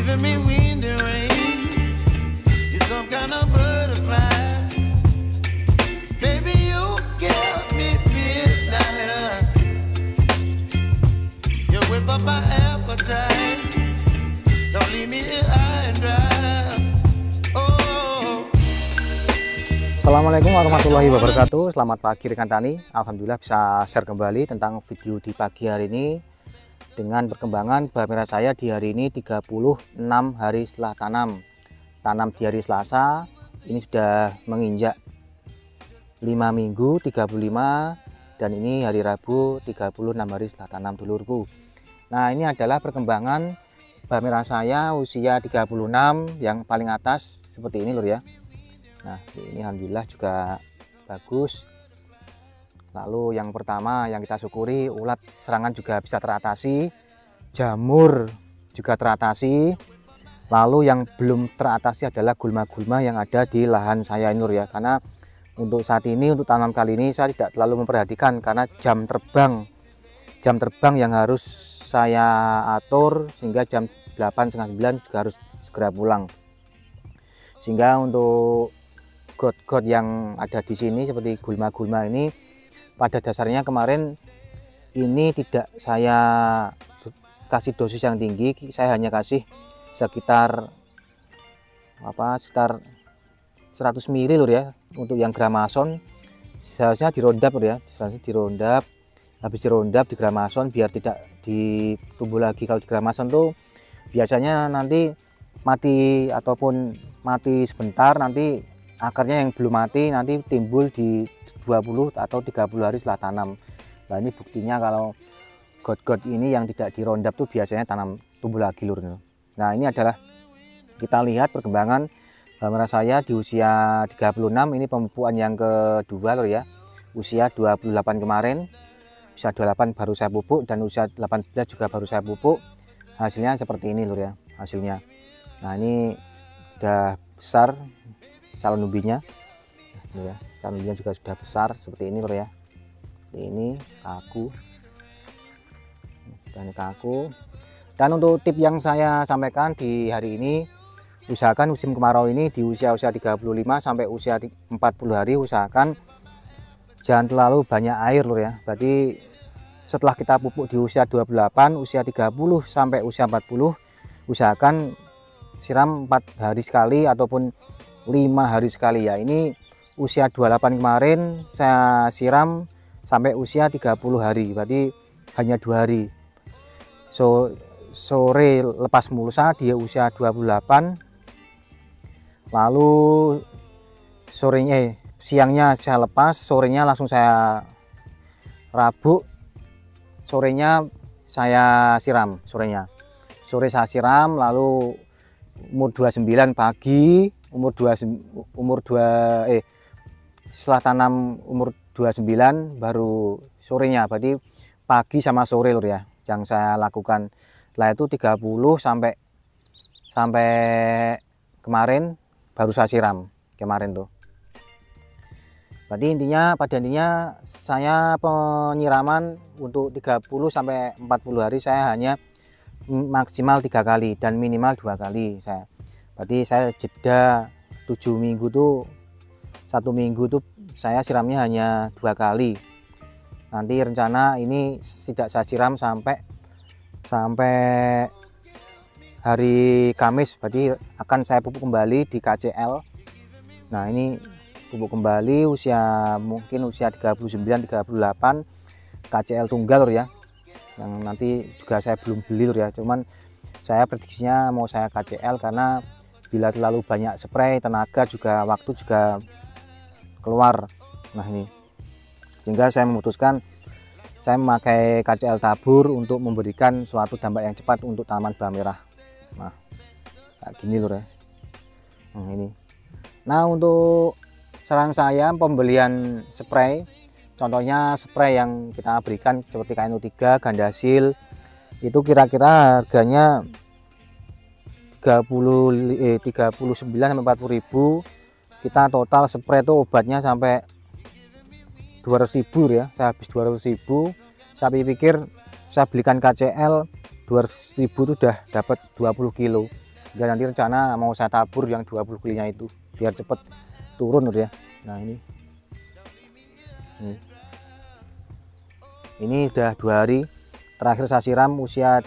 giving me wind and rain. You're some kind of butterfly. Baby, you give me midnight. You whip up my appetite. Don't leave me here high and dry. Oh. Assalamualaikum warahmatullahi wabarakatuh. Selamat pagi rekan tani. Alhamdulillah bisa share kembali tentang video di pagi hari ini dengan perkembangan bawang merah saya di hari ini 36 hari setelah tanam di hari Selasa. Ini sudah menginjak 5 minggu 35, dan ini hari Rabu 36 hari setelah tanam dulurku. Nah, ini adalah perkembangan bawang merah saya usia 36 yang paling atas seperti ini lur ya. Nah, ini alhamdulillah juga bagus. Lalu yang pertama yang kita syukuri, ulat serangan juga bisa teratasi, jamur juga teratasi. Lalu yang belum teratasi adalah gulma-gulma yang ada di lahan saya ini lur ya. Karena untuk saat ini, untuk tanam kali ini saya tidak terlalu memperhatikan karena jam terbang yang harus saya atur, sehingga jam 8, setengah 9 juga harus segera pulang. Sehingga untuk got-got yang ada di sini seperti gulma-gulma ini, pada dasarnya kemarin ini tidak saya kasih dosis yang tinggi, saya hanya kasih sekitar 100 ml lur ya. Untuk yang gramason seharusnya dirondap lur ya, habis dirondap di gramason biar tidak ditumbuh lagi. Kalau di gramason tuh biasanya nanti mati ataupun mati sebentar, nanti akarnya yang belum mati nanti timbul di 20 atau 30 hari setelah tanam. Nah, ini buktinya kalau got-got ini yang tidak dirondap tuh biasanya tumbuh lagi lur. Nah, ini adalah kita lihat perkembangan bawang merah saya di usia 36. Ini pemupukan yang kedua lur ya. Usia 28 kemarin, usia 28 baru saya pupuk, dan usia 18 juga baru saya pupuk. Hasilnya seperti ini lur ya, hasilnya. Nah, ini sudah besar calon umbinya ya. Calon umbinya juga sudah besar seperti ini lur ya. Ini kaku, dan kaku. Dan untuk tip yang saya sampaikan di hari ini, usahakan musim kemarau ini di usia 35 sampai usia 40 hari usahakan jangan terlalu banyak air lur ya. Berarti setelah kita pupuk di usia 28, usia 30 sampai usia 40 usahakan siram 4 hari sekali ataupun 5 hari sekali ya. Ini usia 28 kemarin saya siram sampai usia 30 hari, berarti hanya 2 hari. Sore lepas mulsa dia usia 28, lalu siangnya saya lepas, sorenya langsung saya rabuk, sorenya saya siram. Sore saya siram, lalu umur 29 pagi, setelah tanam umur 29 baru sorenya, berarti pagi sama sore lur ya yang saya lakukan. Setelah itu 30 sampai kemarin baru saya siram kemarin tuh. Berarti pada intinya saya penyiraman untuk 30 sampai 40 hari saya hanya maksimal 3 kali dan minimal 2 kali saya. Berarti saya jeda 7 minggu tuh, 1 minggu tuh saya siramnya hanya 2 kali. Nanti rencana ini tidak saya siram sampai hari Kamis, berarti akan saya pupuk kembali di KCL. Nah, ini pupuk kembali mungkin usia 39 38 KCL tunggal lur ya, yang nanti juga saya belum beli lur ya, cuman saya prediksinya mau saya KCL karena bila terlalu banyak spray, tenaga juga, waktu juga keluar. Nah, ini sehingga saya memutuskan saya memakai KCL tabur untuk memberikan suatu dampak yang cepat untuk tanaman bawang merah. Nah, kayak gini lur ya. Nah, ini. Nah, untuk saran saya pembelian spray, contohnya spray yang kita berikan seperti KNO3, Gandasil, itu kira-kira harganya 39 sampai 40.000. Kita total spray itu obatnya sampai 200.000 ya. Saya habis 200.000. Saya pikir saya belikan KCL 200.000 itu udah dapat 20 kilo. Hingga nanti rencana mau saya tabur yang 20 kulinya itu biar cepet turun ya. Nah ini udah 2 hari terakhir saya siram usia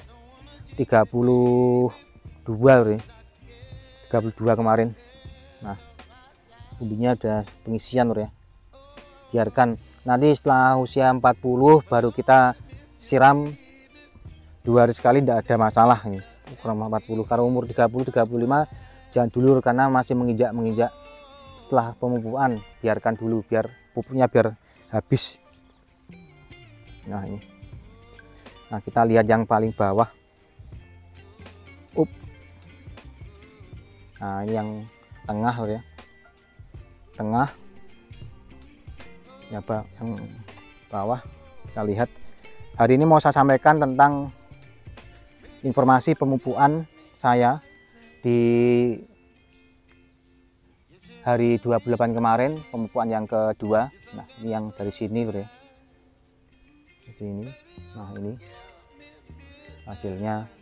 32 ya. 32 kemarin. Nah umbinya ada pengisian ya. Biarkan nanti setelah usia 40 baru kita siram 2 hari sekali, tidak ada masalah ini. Kurang 40. Kalau umur 30 35 jangan dulu karena masih menginjak. Setelah pemupukan biarkan dulu biar pupuknya biar habis. Nah ini. Nah kita lihat yang paling bawah. Nah ini yang tengah ya. Tengah. Ya Pak, yang bawah kita lihat. Hari ini mau saya sampaikan tentang informasi pemupukan saya di hari 28 kemarin, pemupukan yang kedua. Nah ini yang dari sini ya. Di sini. Nah ini hasilnya.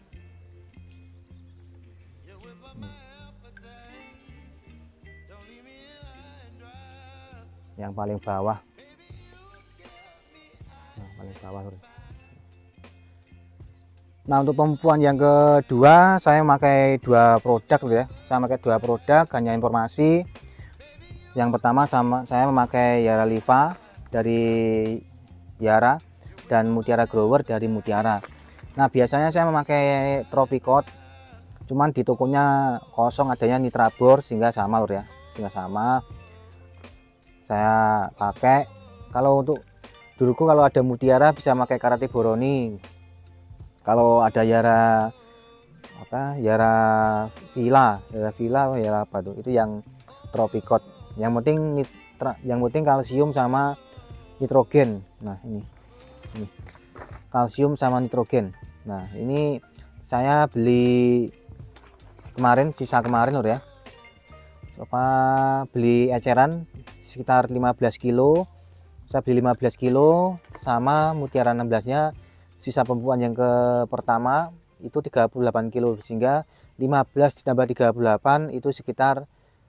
Yang paling bawah. Nah, paling bawah. Nah untuk pemupukan yang kedua saya memakai 2 produk ya. Saya memakai 2 produk, hanya informasi. Yang pertama saya memakai Yara Liva dari Yara dan Mutiara Grower dari Mutiara. Nah biasanya saya memakai Tropicot, cuman di tokonya kosong adanya Nitrabor sehingga sama ya, sehingga sama saya pakai. Kalau untuk duluku kalau ada Mutiara bisa pakai Karate Boroni. Kalau ada Yara Yara Villa apa tuh? Itu yang Tropicot. Yang penting kalsium sama nitrogen. Nah, ini. Kalsium sama nitrogen. Nah, ini saya beli kemarin, sisa kemarin loh ya. Beli eceran sekitar 15 kilo. Saya beli 15 kilo sama Mutiara 16-nya. Sisa pemupukan yang pertama itu 38 kilo, sehingga 15 ditambah 38 itu sekitar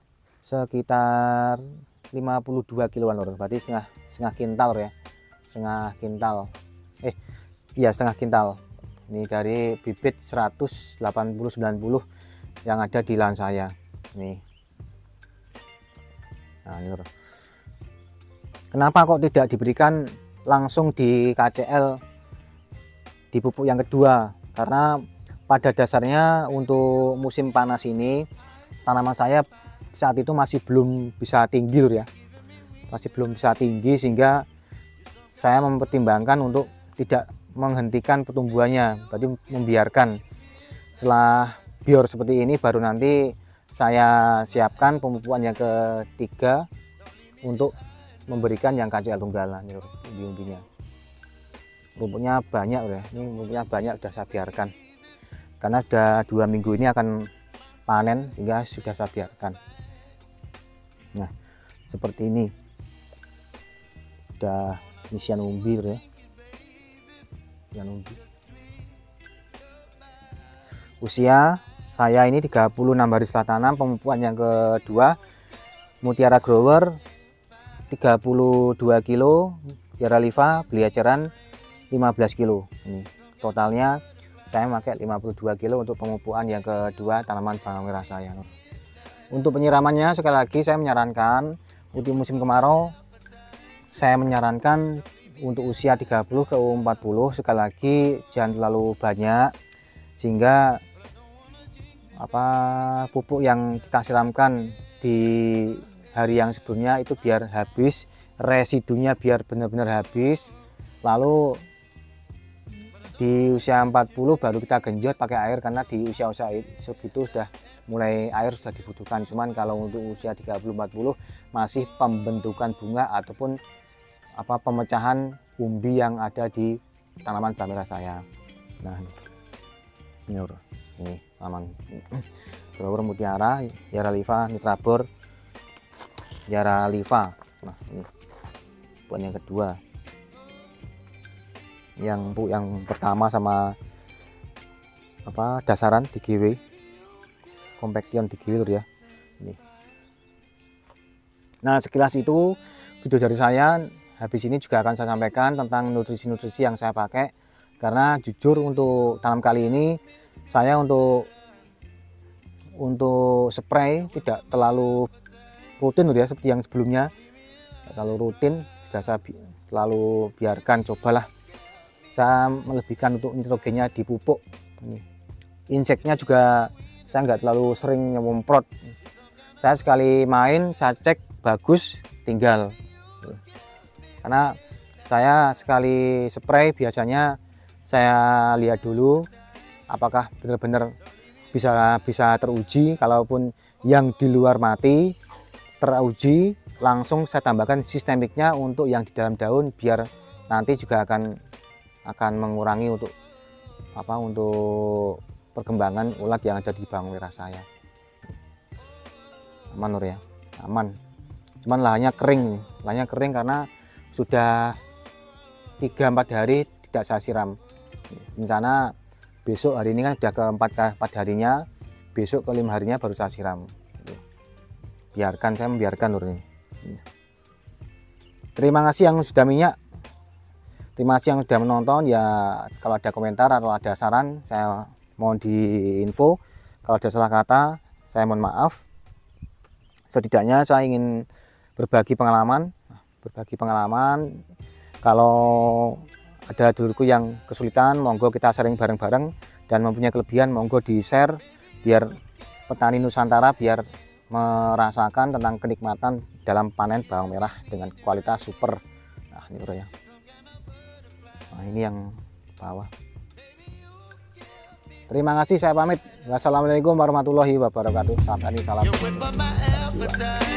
52 kiloan lor. Berarti setengah kintal ya. Setengah kintal. Setengah kintal. Ini dari bibit 180-90 yang ada di lahan saya. Nih. Nah, ini lor. Kenapa kok tidak diberikan langsung di KCL di pupuk yang kedua? Karena pada dasarnya untuk musim panas ini tanaman saya saat itu masih belum bisa tinggi ya, masih belum bisa tinggi, sehingga saya mempertimbangkan untuk tidak menghentikan pertumbuhannya, berarti membiarkan. Setelah bior seperti ini baru nanti saya siapkan pemupukan yang ketiga untuk memberikan yang KCL tunggalan di umbinya. Rumputnya banyak ya, ini rumputnya banyak, sudah saya biarkan karena sudah 2 minggu ini akan panen, sehingga sudah saya biarkan. Nah seperti ini udah isian umbi ya, isian umbi. Usia saya ini 36 hari setelah tanam, pemupukan yang kedua Mutiara Grower 32 kilo, Yara Liva beli eceran 15 kilo. Ini totalnya saya pakai 52 kilo untuk pemupukan yang kedua tanaman bawang merah saya. Untuk penyiramannya sekali lagi saya menyarankan untuk musim kemarau, saya menyarankan untuk usia 30 ke 40 sekali lagi jangan terlalu banyak, sehingga pupuk yang kita siramkan di hari yang sebelumnya itu biar habis, residunya biar benar-benar habis. Lalu di usia 40 baru kita genjot pakai air, karena di usia-usia segitu sudah mulai air sudah dibutuhkan. Cuman kalau untuk usia 30-40 masih pembentukan bunga ataupun pemecahan umbi yang ada di tanaman bawang merah saya. Nah ini tanaman Grower Mutiara, Yara Liva, Nitrabor, Yara Liva. Nah ini buat yang kedua. Yang pertama sama dasaran di GW. Complexion digilir ya. Ini. Nah, sekilas itu video dari saya. Habis ini juga akan saya sampaikan tentang nutrisi-nutrisi yang saya pakai, karena jujur untuk tanam kali ini saya untuk spray tidak terlalu rutin ya seperti yang sebelumnya. Terlalu rutin, sudah saya terlalu biarkan, cobalah saya melebihkan untuk nitrogennya di pupuk. Inseknya juga saya nggak terlalu sering nyemprot, saya sekali main saya cek bagus tinggal. Karena saya sekali spray biasanya saya lihat dulu apakah benar-benar bisa teruji. Kalaupun yang di luar mati teruji, langsung saya tambahkan sistemiknya untuk yang di dalam daun, biar nanti juga akan mengurangi untuk perkembangan ulat yang ada di bawang merah saya. Aman Nur ya, aman. Cuman lahannya kering karena sudah 3-4 hari tidak saya siram. Rencana besok, hari ini kan sudah ke-4 harinya, besok ke-5 harinya baru saya siram. Saya membiarkan Nur ini. Terima kasih yang sudah minyak, terima kasih yang sudah menonton ya. Kalau ada komentar atau ada saran, saya mohon diinfo. Kalau ada salah kata, saya mohon maaf. Setidaknya saya ingin berbagi pengalaman. Kalau ada dulurku yang kesulitan, monggo kita sharing bareng-bareng, dan mempunyai kelebihan monggo di share, biar petani Nusantara biar merasakan tentang kenikmatan dalam panen bawang merah dengan kualitas super. Nah ini ya, nah ini yang bawah. Terima kasih, saya pamit. Wassalamualaikum warahmatullahi wabarakatuh. Salam.